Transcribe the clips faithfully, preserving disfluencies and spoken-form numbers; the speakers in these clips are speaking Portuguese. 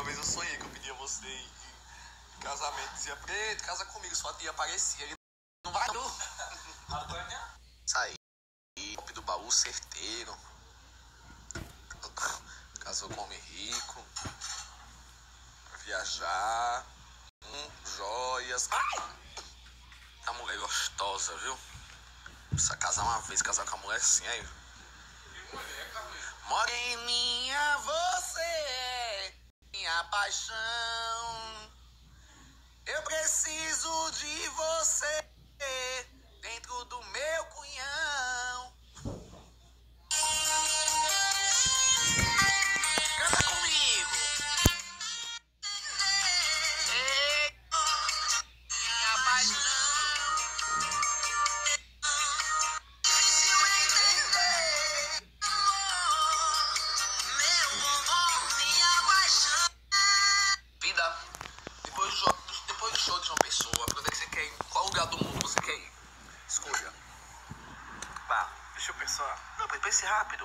uma vez eu sonhei que eu pedia você em, em casamento. Dizia, Preto, casa comigo, sua tia aparecia. Ele não vai, não. Saí do baú certeiro. Casou com homem rico. Viajar. Hum, joias. Ai! A mulher gostosa, viu? Precisa casar uma vez, casar com a mulher assim, aí. Moreninha, você é minha paixão. Eu preciso de você dentro do meu cunhão. Canta comigo. Ei, minha paixão. Vida, depois do, show, depois do show de João Pessoa, pra onde é que você quer ir? Qual lugar do mundo você quer ir? Escolha. Vá, deixa eu pensar. Não, pense rápido.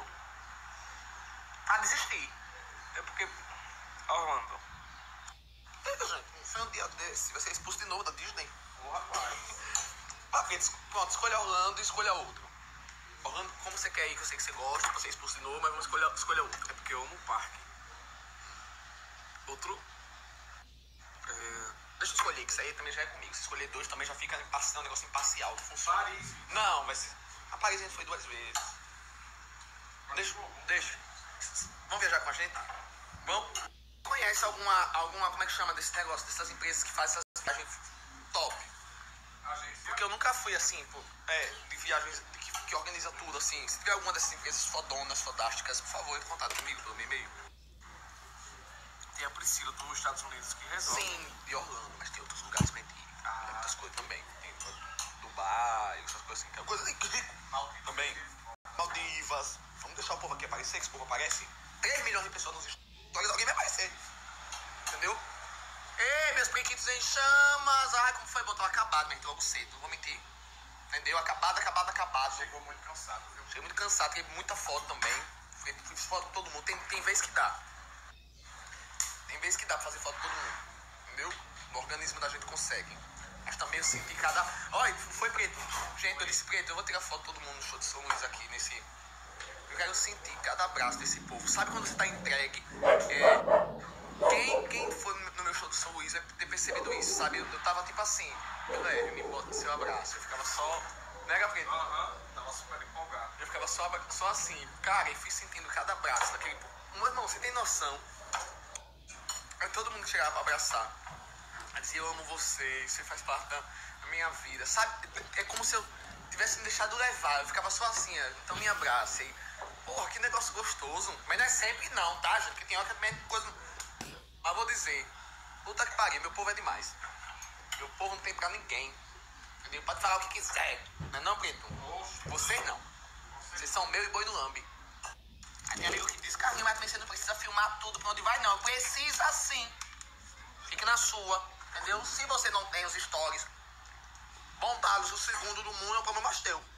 Ah, desistir. É porque... Orlando. Eita, gente, não foi um dia desse. Vai ser expulso de novo da Disney. Ô, rapaz. Ah, pronto, escolha Orlando e escolha outro. Orlando, como você quer ir, que eu sei que você gosta, você é expulso de novo, mas vamos escolher, escolher outro. É porque eu amo o parque. Outro... É... Deixa eu escolher, que isso aí também já é comigo. Se escolher dois também já fica um negócio imparcial, não funciona. Paris. Não, mas... A Paris a gente foi duas vezes. Deixa, deixa. Vamos viajar com a gente? Vamos? Conhece alguma, alguma, como é que chama desse negócio, dessas empresas que fazem essas viagens top? Agência? Porque eu nunca fui assim, pô, é, de viagens de que, que organiza tudo assim. Se tiver alguma dessas empresas fodonas, fodásticas, por favor, entre em contato comigo pelo meu e-mail. Tem a Priscila dos Estados Unidos que resolve. Sim, de Orlando, mas tem outros lugares pra gente ir. Ah. Tem outras coisas também. Tem Dubai, essas coisas assim. Tem coisa rico também. Maldivas. Vamos deixar o povo aqui aparecer, que esse povo aparece. três milhões de pessoas nos stories, alguém vai aparecer. Entendeu? Ei, meus periquitos em chamas. Ai, como foi bom, tava acabado, mas logo cedo, não vou mentir. Entendeu? Acabado, acabado, acabado. Chegou muito cansado, viu? Cheguei muito cansado, tirei muita foto também. Fiz foto com todo mundo. Tem, tem vez que dá. Tem vezes que dá pra fazer foto com todo mundo. Entendeu? No organismo da gente consegue. Mas também eu senti cada... Olha, foi Preto. Gente, eu disse, Preto, eu vou tirar foto de todo mundo no show de São Luís aqui, nesse... Eu quero sentir cada abraço desse povo. Sabe quando você tá entregue? É... Quem, quem foi no meu show de São Luís vai ter percebido isso, sabe? Eu, eu tava tipo assim, Guilherme, me bota no seu abraço. Eu ficava só... Não era, Preto? Aham, uhum, tava super empolgado. Eu ficava só, só assim, cara, e fui sentindo cada abraço daquele povo. Meu irmão, você tem noção? Aí todo mundo chegava pra abraçar. Aí dizia, eu amo você, você faz parte da minha vida. Sabe? É como se eu tivesse me deixado levar. Eu ficava só assim, ó, então me abraça. E, porra, que negócio gostoso. Mas não é sempre não, tá, gente? Porque tem hora que também é coisa... Mas vou dizer, puta que pariu, meu povo é demais. Meu povo não tem pra ninguém. Entendeu? Pode falar o que quiser. Não é não, Preto? Vocês não. Vocês são meu e boi do lambe. Aí tem amigo que diz, Carlinhos, mas também você não precisa filmar tudo pra onde vai, não. Precisa sim. Fique na sua, entendeu? Se você não tem os stories bombados, o segundo do mundo é um problema mais teu.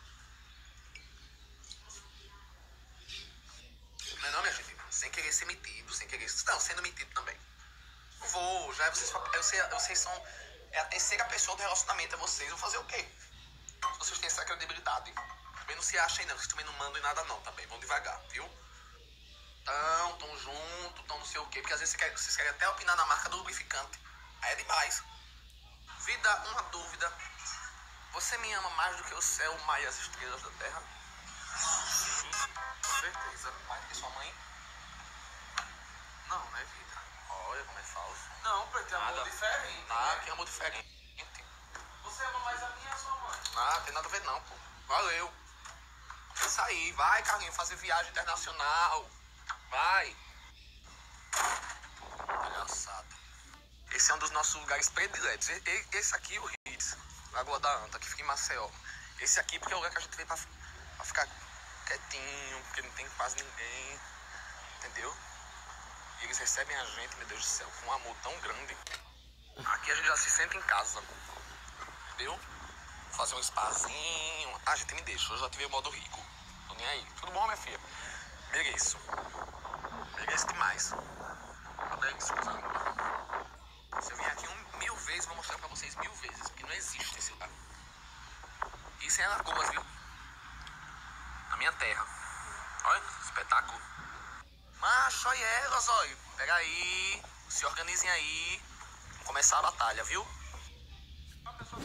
Não é não, minha gente? Sem querer ser metido, sem querer... Não, sendo metido também. Não vou, já é vocês... Eu sei, vocês são... É a terceira pessoa do relacionamento, é vocês. Vão fazer o quê? Vocês têm essa credibilidade. Também não se achem, não. Vocês também não mandam em nada, não, também. Vão devagar, viu? Tão, tão junto, tão não sei o quê. Porque às vezes vocês querem, vocês querem até opinar na marca do lubrificante. Aí é demais. Vida, uma dúvida. Você me ama mais do que o céu, o mar e as estrelas da terra? Sim, com certeza. Mais do que sua mãe? Não, né, vida? Olha como é falso. Não, Preto, é amor Nada. diferente. Nada, né? que amor diferente. Você ama mais a minha ou a sua mãe? Ah, tem nada a ver não, pô. Valeu. Isso aí, vai, Carlinhos, fazer viagem internacional. Vai. Engraçado. Esse é um dos nossos lugares prediletos. E- e- Esse aqui, o Ritz, Lagoa da Anta, que fica em Maceió. Esse aqui porque é o lugar que a gente veio pra, pra ficar quietinho, porque não tem quase ninguém. Entendeu? E eles recebem a gente, meu Deus do céu, com um amor tão grande. Aqui a gente já se sente em casa. Entendeu? Fazer um spazinho. Ah, gente, me deixa. Eu já tive o modo rico. Tô nem aí. Tudo bom, minha filha? Mereço. Mereço demais. Adex, cuzão. Se eu vier aqui um, mil vezes, vou mostrar pra vocês mil vezes, porque não existe esse lugar. Isso é Alagoas, viu? Na minha terra. Olha, espetáculo. Macho, olha elas, olha. Pega aí, se organizem aí. Vamos começar a batalha, viu? A pessoa